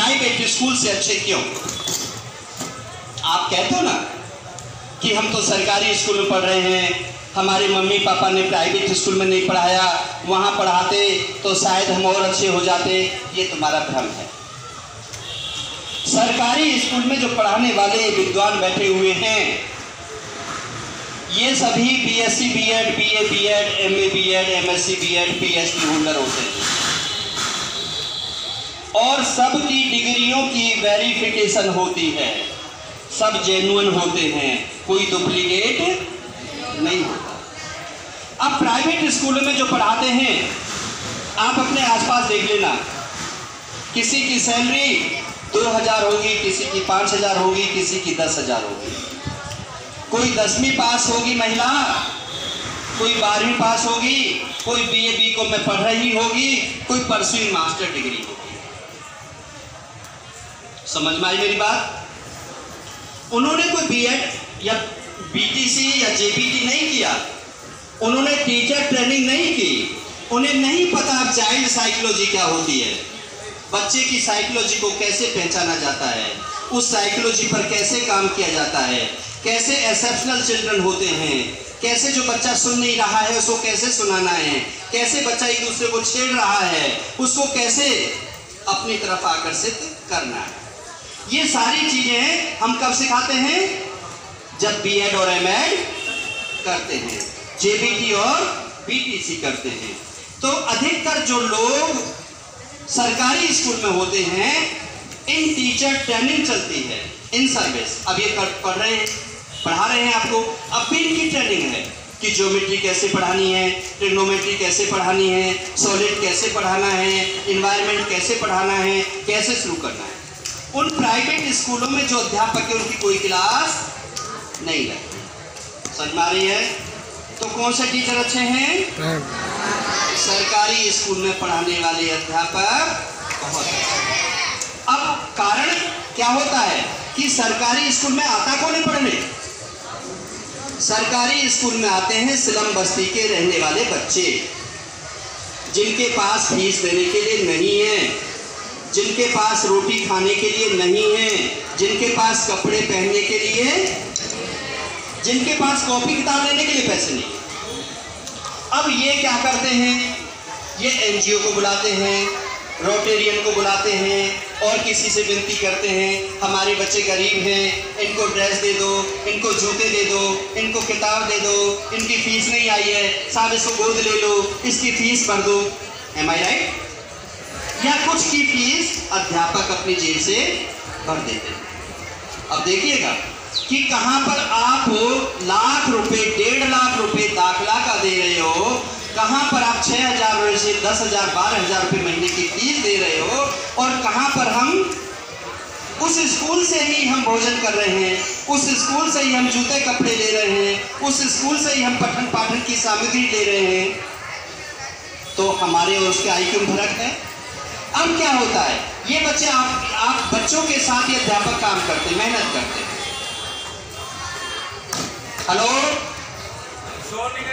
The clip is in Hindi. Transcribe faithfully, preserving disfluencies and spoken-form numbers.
प्राइवेट स्कूल से अच्छे क्यों? आप कहते हो ना कि हम तो सरकारी स्कूल में पढ़ रहे हैं, हमारे मम्मी पापा ने प्राइवेट स्कूल में नहीं पढ़ाया, वहाँ पढ़ाते तो शायद हम और अच्छे हो जाते। ये तुम्हारा भ्रम है। सरकारी स्कूल में जो पढ़ाने वाले विद्वान बैठे हुए हैं, ये सभी BSc BEd, BA BEd, MA BEd, MSc BEd, PhD holder होते हैं और सबकी डिग्रियों की वेरिफिकेशन होती है, सब जेन्युइन होते हैं, कोई डुप्लीकेट नहीं होता। अब प्राइवेट स्कूलों में जो पढ़ाते हैं, आप अपने आसपास देख लेना, किसी की सैलरी दो हजार होगी, किसी की पाँच हजार होगी, किसी की दस हजार होगी। कोई दसवीं पास होगी महिला, कोई बारहवीं पास होगी, कोई बीए बीकॉम में पढ़ रही होगी, कोई परस्यूइंग मास्टर डिग्री होगी। समझ में आई मेरी बात? उन्होंने कोई बीएड या बीटीसी या जेबीटी नहीं किया, उन्होंने टीचर ट्रेनिंग नहीं की, उन्हें नहीं पता चाइल्ड साइकोलॉजी क्या होती है, बच्चे की साइकोलॉजी को कैसे पहचाना जाता है, उस साइकोलॉजी पर कैसे काम किया जाता है, कैसे एक्सेप्शनल चिल्ड्रन होते हैं, कैसे जो बच्चा सुन नहीं रहा है उसको कैसे सुनाना है, कैसे बच्चा एक दूसरे को छेड़ रहा है उसको कैसे अपनी तरफ आकर्षित करना है। ये सारी चीजें हम कब सिखाते हैं? जब बीएड और एमएड करते हैं, जेबीटी और बीटीसी करते हैं। तो अधिकतर जो लोग सरकारी स्कूल में होते हैं, इन टीचर ट्रेनिंग चलती है, इन सर्विस। अब ये पढ़ रहे हैं, पढ़ा रहे हैं आपको, अब भी इनकी ट्रेनिंग है कि ज्योमेट्री कैसे पढ़ानी है, ट्रिग्नोमेट्री कैसे पढ़ानी है, सॉलिड कैसे पढ़ाना है, एनवायरनमेंट कैसे पढ़ाना है, कैसे शुरू करना है। उन प्राइवेट स्कूलों में जो अध्यापक है उनकी कोई क्लास नहीं लगती। समझ में आ रही है? तो कौन से टीचर अच्छे हैं? सरकारी स्कूल में पढ़ाने वाले अध्यापक बहुत अच्छे। अब कारण क्या होता है कि सरकारी स्कूल में आता कौन है पढ़ने? सरकारी स्कूल में आते हैं स्लम बस्ती के रहने वाले बच्चे, जिनके पास फीस देने के लिए नहीं है, जिनके पास रोटी खाने के लिए नहीं है, जिनके पास कपड़े पहनने के लिए, जिनके पास कॉपी किताब लेने के लिए पैसे नहीं है। अब ये क्या करते हैं? ये एनजीओ को बुलाते हैं, रोटेरियन को बुलाते हैं और किसी से विनती करते हैं, हमारे बच्चे गरीब हैं, इनको ड्रेस दे दो, इनको जूते दे दो, इनको किताब दे दो, इनकी फीस नहीं आई है, साहब इसको गोद ले लो, इसकी फीस भर दो। Am I right? या कुछ की फीस अध्यापक अपनी जेब से भर देते हैं। अब देखिएगा कि कहां पर आप लाख रुपए, डेढ़ लाख रुपए दाखला का दे रहे हो, कहां पर आप छह हजार रुपए से दस हजार बारह हजार रुपये महीने की फीस दे रहे हो, और कहां पर हम उस स्कूल से ही हम भोजन कर रहे हैं, उस स्कूल से ही हम जूते कपड़े ले रहे हैं, उस स्कूल से ही हम पठन पाठन की सामग्री ले रहे हैं। तो हमारे और उसके आई क्यों फर्क है? अब क्या होता है, ये बच्चे आप आप बच्चों के साथ ये अध्यापक काम करते, मेहनत करते हैं। हेलो।